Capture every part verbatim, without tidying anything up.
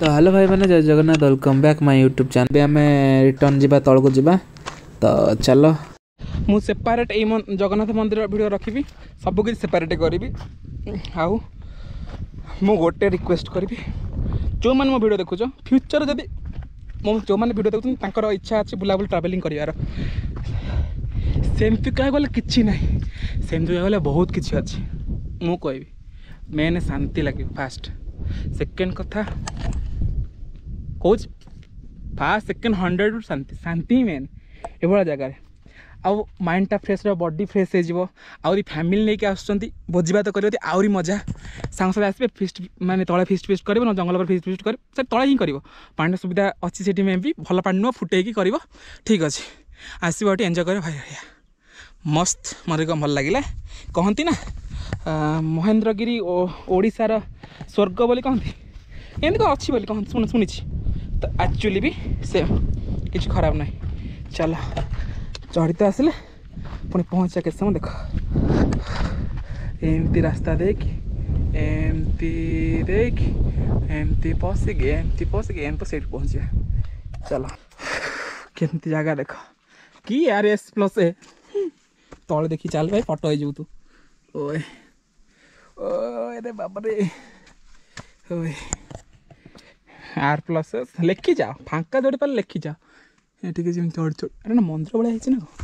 तो हेलो भाई मैंने Jai Jagannath welcome back my YouTube channel. आम रिटर्न जावा तौक जावा तो चलो मु सेपरेट ये जगन्नाथ मंदिर वीडियो रखी सबकि सेपरेट करी आउ मु गोटे रिक्वेस्ट करी जो मैंने मो वीडियो देखुच फ्यूचर जदि मो जो मैंने वीडियो देखुं इच्छा अच्छी बुलाबुली ट्रावेलिंग करार सेमती कह गले कि ना सेमती कह गले बहुत किसी अच्छी मु कहबी मेन शांति लगे फास्ट सेकेंड कथा कौच फास्ट सेकेंड हंड्रेड शांति शांति ही मेन एभला जगार आउ माइंडटा फ्रेश रहा बॉडी फ्रेश हो फैमिली लेके आसुँच भोजी भात कर आहरी मजा सांग साथ आसपे फिस्ट माने तले फिस्ट फिस्ट कर जंगल पर फिस्ट फिस्ट कर से तले ही कर पानी सुविधा अच्छी से मे भी भल पानी नुह फुटे कर ठीक अच्छे आसो ये एंजॉय कर भाई मस्त मत कम भल लगे कहती ना महेंद्रगिरी ओडिशार स्वर्ग बोली कहती एमती कौन अच्छी बोली कहती शुण शुणी तो एक्चुअली भी सेम किसी खराब ना चल चढ़ी तो आसिले पुणी पहुँचा के समय देख एमती रास्ता देख एमती देख एमती पशिक एमती पशिक एम से पहुँचे चल केमती जगह देख कि आर एस प्लस ए तले देखी चल भाई फटो हो तू ओए ओए बाबा रे ओए आर प्लस लिखी जाओ फांका जोड़ी पारे लिखी जाओ ये जमी चढ़ चढ़ अरे ना मंदिर भाया है ना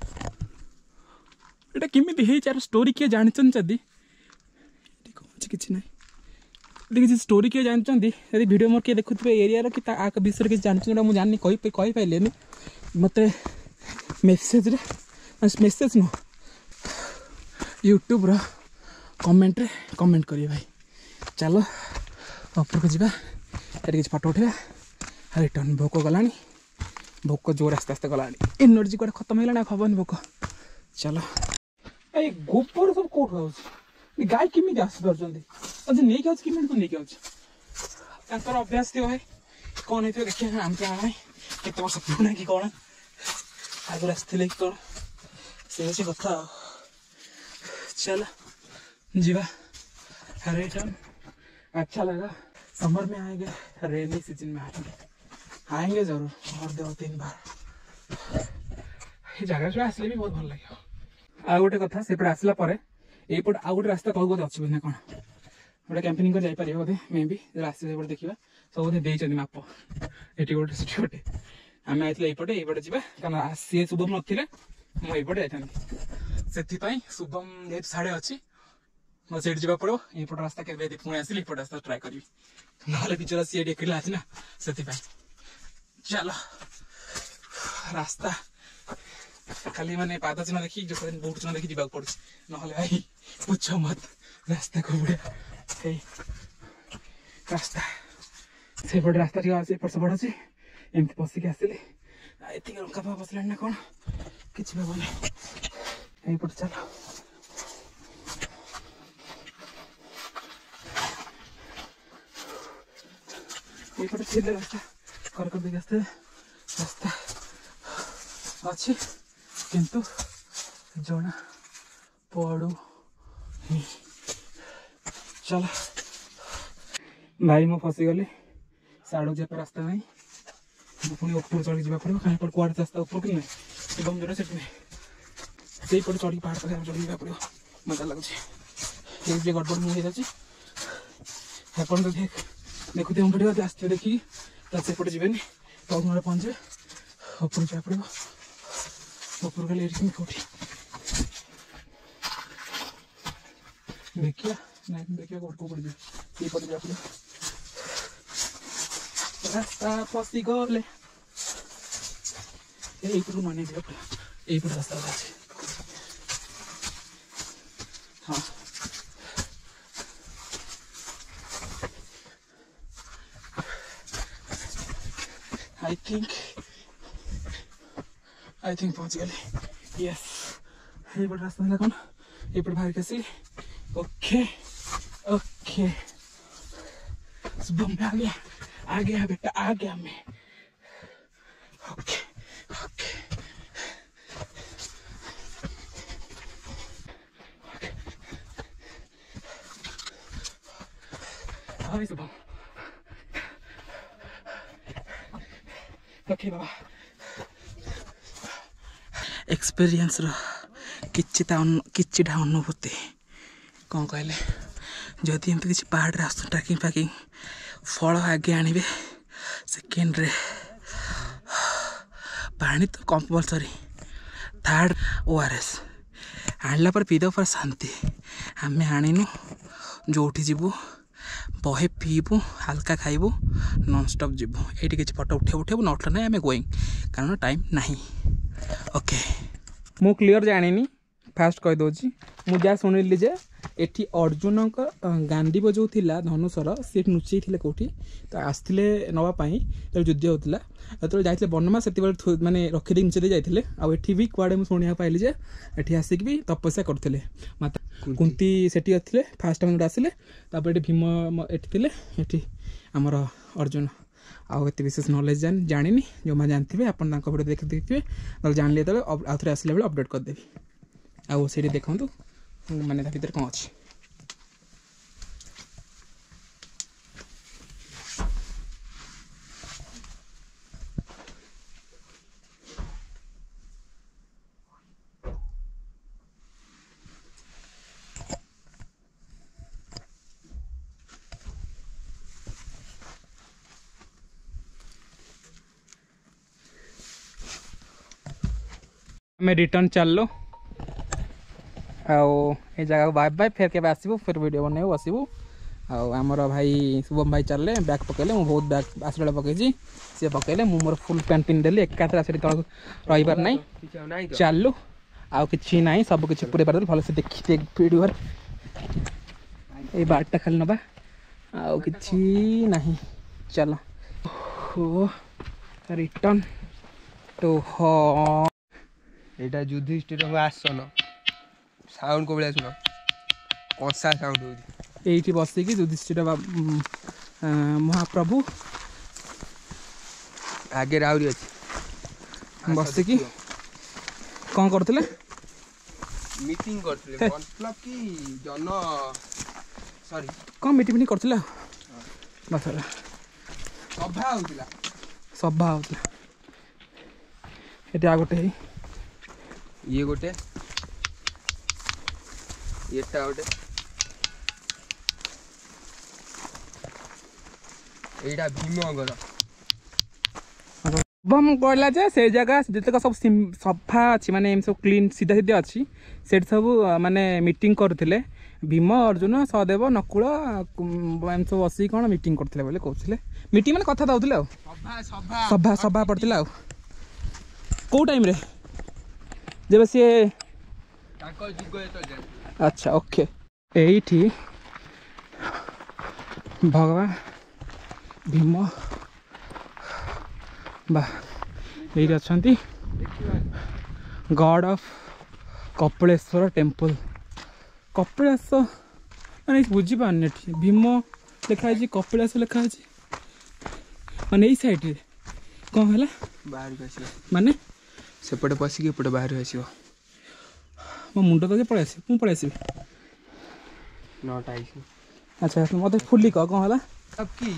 ये केमी है स्टोरी किए जानते जदि किसी ना किसी स्टोरी किए जानते यदि वीडियो मोर किए देखुए एरिया कि विषय किसी जानते मुझे जानी कही पारे मत मेसेज मेसेज नुह यूट्यूब कमेंट रे कमेंट करिए भाई चलो ऊपर को जावा ये फटो उठा रिटर्न भोक गला भोक जोर आस्ते आस्ते गला एनर्जी कड़े खत्म है खबर भोक चलो ये गोबर सब कौट गाय केमी आस पार्टी नहीं नहीं अभ्यास थी भाई कौन है देखिए आम भाई केत वर्ष पुणा कि कौन आगे आसते कि कौन से कथा चल जीवा रिटर्न अच्छा लगा समर में आएंगे रेनी सीजन में आएंगे आएंगे जरूर और दो तीन बार ये जगह जो आसले भी बहुत भल लगे आ गोटे कथा से आसला यपट आ गोटे रास्ता तौक अच्छे ना कौन गोटे कैंपेनिंग कर जापर बोधे मे भी आसपे देखा सब बोधे देते माप ये गोटे से गोटे आम आए यपटे यपटे जावा कारण सी शुभम नथिले मुझे से शुभम जेहतु साढ़े अच्छी मैं से जा पड़ो यपट रास्ता के पुणी आसिल यपट रास्ता ट्राए करी ना पिछड़ा सी एकिला अच्छी ना से चल रास्ता खाली माने पाद चिन्ह देखी जो बहुत चिन्ह देखी जावाक पड़े ना भाई पूछ मत रास्ता को बुढ़िया रास्ता से पटे रास्ता ठीक एपट सेपट अच्छे एमती पशिक आसिले ये लंका फा बसला ना कौन किसी भावना यपट चल यपटे थे रास्ता करकट देखिए आसते रास्ता अच्छे किंतु जना पड़ू चल भाई मु फसीगली साड़ू जाप रास्ता नहीं पुणी ऊपर चढ़ी जा पड़ो कहीं पर कुआड़े रास्ता ऊपर कि नहीं शुभम जोड़ा से से पटे चढ़ी पहाड़ पर चढ़ी जा पड़ो मजा लगुच ये गड़बड़ मुझे तो देख देखुते हम वीडियो आसते देखिए सेपटे जी तक ना पहुँचे ऊपर जा पड़ो ऊपर गले कौटी देखिए ना देखिए कौट को पड़े ये पटे जा पड़ो रास्ता फसी गले यही माने यही रास्ता अच्छे हाँ आई थिंक आई थिंक पहुंच गए यस ये पट रास्ता है कौन ये पट बाहर कैसे ओके ओके शुभम में आ गया आ गया बेटा आ गया मैं okay okay hi Shubham okay बाबा एक्सपीरियंस रो किछिटा किछिटा अनुभूति कौन कहले जदि एमती किसी पहाड़ आस ट्रैकिंग फैकिंग फल आगे आणवे सेकेंड रे पानी तो compulsory third O R S आणला पर पीद पर शांति आम आणीनु जो जीवु बहे पीबू हल्का खाइबू नॉन स्टॉप जीवु ये किसी फोटो उठे उठेबू नोट ना आम गोईंग कारण टाइम नहीं ओके मु क्लीयर जानी फास्ट कहीदे मुझे शुणिली जे एठी अर्जुन गांधी जो थिला धनुषर सी लुचई थे कौटी तो आसते नापी तो युद्ध होता जो जाते बनमा से मानने रखीदे नुचेदे जाते आठी भी कुआड़े मुझे पाइली जे एठी आसिक भी तपस्या करते माता कुंती सेठी अच्छे फास्ट टाइम आसिले तापर भीम एठी थे आमर अर्जुन आउ एत विशेष नॉलेज जान जानी जो मैंने जानते हैं आपन वीडियो देख देखिए ना जान तो आउ थे आसला बेले अपडेट करदेवी आउ से देखूँ माने भर कौन अच्छी मैं रिटर्न चल लो आओ ये जगह बाय बाय फिर के आसबू फिर वीडियो बनैबू आसबू आमर भाई शुभम भाई चलले बैग पकड़े मुझे बहुत बैग आसला पकई सी पकड़े मुझे मोर फुल पैंट पिन देली एकाथर आस तक रहीबार ना चलू आउ कि ना सब किसी पूरे पार भल से देखी वीडियो ये बारटा खाली नवा आउ कि ना चलो हो रिटर्न तो हाँ एटा युधिष्ठिर आसन साउंड को बड़ा सुन कंसा साउंड हो ये बसिकी युधिष्ठिर महाप्रभु आगे राउरी अच्छी बसिकी कौन करते मीटिंग करते मतलब कि जन सॉरी कौन मीटिंग मीटिंग करते बस सभा होतिला सभा होतिला एटा गोटे ये गोटे येटा गोटे एटा भीमगर बम कहला जे से जगह जितक सब सफा अच्छी माने एम सब क्लीन सीधा सीधा अच्छी से सब माने मीटिंग करथिले भीम अर्जुन सहदेव नकुल एम सब बसी कौन मीटिंग करथिले बोले कहथिले मीटिंग माने कथा दउथिले सभा सभा सभा सभा पड़थिला को टाइम रे जब सी अच्छा ओके एठी भगवान भीम बा ये अच्छा god of Kapileswar temple Kapilas मैंने बुझीपारे भीम लिखाई कपिलास लिखाई माने यही सैड कौन है बाहर माने सेपटे पशिकी एपटे बाहर आसो मो मुंड तो पलि आस मुझे पलि आसबि नट आई अच्छा मत फुली कह कौन है अब कि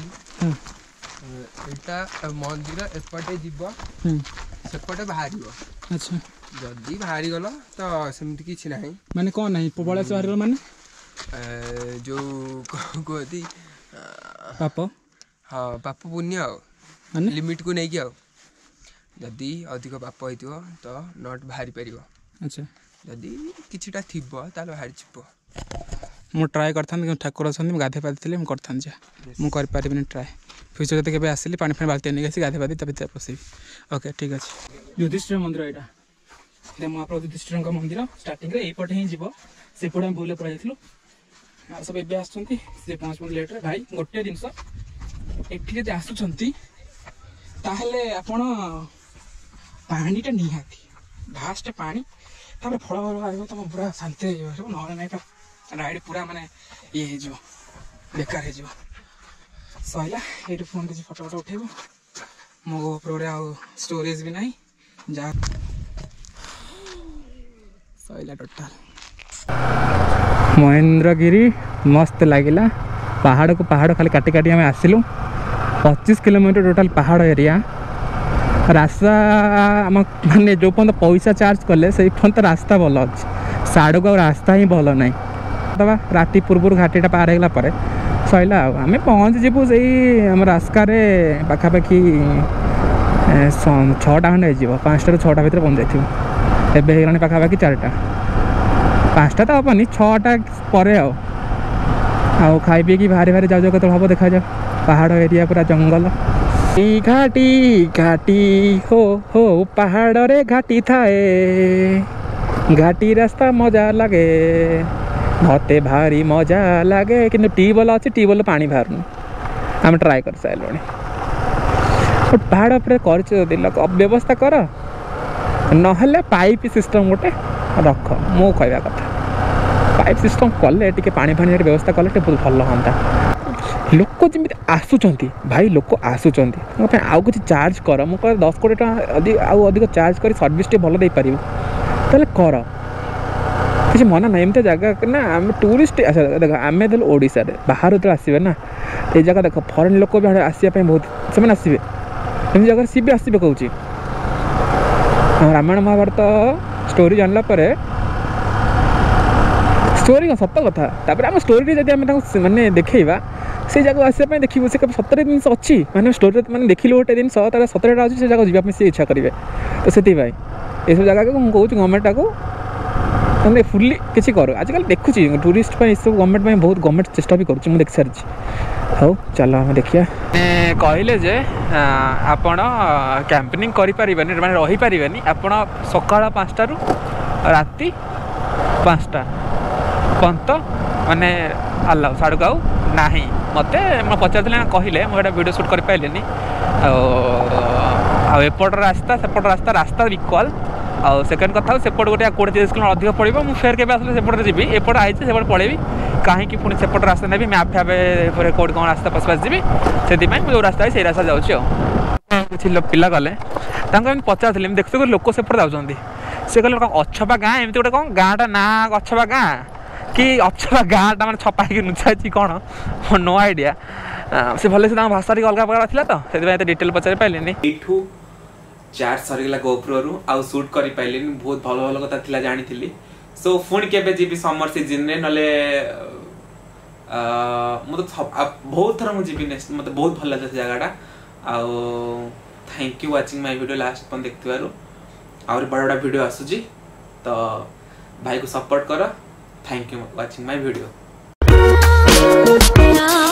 एटा मंदिर एपटे जीव सेपटे बाहर अच्छा जदि बाहरी गल तो सेमती किछि नाही माने कौन नहीं पबला से बाहर गल माने जो कहती पाप हाँ पाप पुण्य माने लिमिट को नहीं आउ जदि अधिक पाप होइतिबो तो नट बाहरी परिबो अच्छा जदि किछिटा थिबो ताले बाहरी छिपो मु ट्राए करथान ठाकुर अछन गाधे पादिले मु करथान जा मु कर पारिबिनी ट्राए फ्यूचर तक केबे आसिली पानी फानी बाल्टी नहीं गाधे पादी तब पशेबी ओके ठीक अच्छे युधिष्ठिर मंदिर यहाँ महाप्रभु युधिष्ठिर मंदिर स्टार्टिंग यहीपटे ही जीव सेपटे हम भूल पड़े जाइलु सब एबे आसुछंती से पाँच मिनट लेट रे भाई गोटे जिनस एठी जदि आसुछंती ताहले आपण पानीटा निहाती भास्ट पानी तापर फल फल आइब तुम पूरा शांति ना ना राइड पूरा माने ये हो बेकार हो सैला ये फोन किसी फटो फटो उठेब मो गोप्रो आउ स्टोरेज भी नहीं जा सैला टोटाल महेंद्रगिरी मस्त लगिला पहाड़ को पहाड़ खाली काटी काटी आम आसिलु पच्चीस किलोमीटर टोटाल पहाड़ एरिया रास्ता आम माने जो पर्यंत पैसा चार्ज कले से पर्यंत रास्ता भल अच्छे साड़ को रास्ता ही भल ना दबा राति पूर्व घाटीटा पार होगा पर सैला आम पहुँच जीवु से आम रास्तार पाखापाखि छटा खंडे हो पाँचटा छटा भितर पहुँच जाइए एवं पाखापाखि चार्टा पाँचटा तो हेनी छटा पर आउ खाई पी बाहरी बाहरी जाऊ कत हम देखा जाओ पहाड़ एरिया पूरा जंगल घाटी घाटी हो हो पहाड़ रे घाटी थाए घाटी रास्ता मजा लगे मते भारी मजा लगे कि ट्यूबवेल अच्छे ट्यूबवेल पानी बाहर आम ट्राए कर सारे पहाड़ पर कर व्यवस्था कर ना पाइप सिस्टम गोटे रख मो कहवा कथा पाइप सिस्टम कले टे पानी फानी व्यवस्था कले बहुत भल हाँ लोक जमी आसुंच भाई लोक आसुँच आउ कि चार्ज कर मुझे दस कोटी टाइम आउ अधिक चार्ज कर सर्विस टे भल दे पार ताले कर किसी मना ना एमती जगह ना आम टूरिस्ट अच्छा देख आम देख ओडिशा बाहर जो आसवे ना ये जगह देख फरेन लोक भी आसपा बहुत से आसवे एम जगह सी भी आसवे कहूँ रामायण महाभारत स्टोरी जानला परे स्टोरी सत कथा तापर आम स्टोरी जब आम माने देखा से जगह आसपा देखिए से सतरे जिन अच्छी मैंने स्टोरी मैंने देखिल गोटे जिन सतरेटा अच्छी से जगह जावाई सी इच्छा करेंगे तो से ये सब जगह को मुझे गवर्नमेंट को मैंने फुल्ली किसी कर आजकल देखुची टूरिस्ट सब गवर्नमेंट बहुत गवर्नमेंट चेष्टा भी करुँच मुझे देख सारी हाँ चल आम देखिए कहले जे आपण कैंपिंग करें मैंने रहीपर आपण सकाल पाँचटा राति पाँचटा पंत माने अलाउ साड़ू आउ ना मत पचार कहले मुझे वीडियो शूट कर पारे आउट रास्ता सेपट रास्ता रास्ता इक्वाल आउ सेकेंड कथा सेपट गोटे कोड़े तीस किलोमीटर अधिक पड़ो मुझे फेर के आसले सेपटे जी एपट आई सेपट पड़ेबी कहीं पुणी सेपट रास्ता नेबी मैप फैप कौट कौन रास्ता पश पश जी से जो रास्ता है से रास्ता जाऊँगी किसी पिला गले पचार देखते लोक सेपट जाऊँच से कहले अछपा गाँ एमती गोटे कौन गाँटा ना अछपा गाँ कि अछपा गाँटा मैंने छपा नुचा कौन नो आइडिया से भले से भाषा अलग प्रकार था तो डिटेल पचारि पारे चार्ज सरीगला गोप्रो रु आउ शूट करि पाइलिन बहुत भल भल कथा थिला जानिथिली सो पुणी केबे जीबी समर सीजन रे नले मु तो बहुत थर मु जीबी नेक्स्ट मते बहुत भल लागत जगहटा आउ thank you watching my video last पन देखथिबारु और बड़ा बड़ा वीडियो आसुजी तो भाई को सपोर्ट करो thank you watching my video.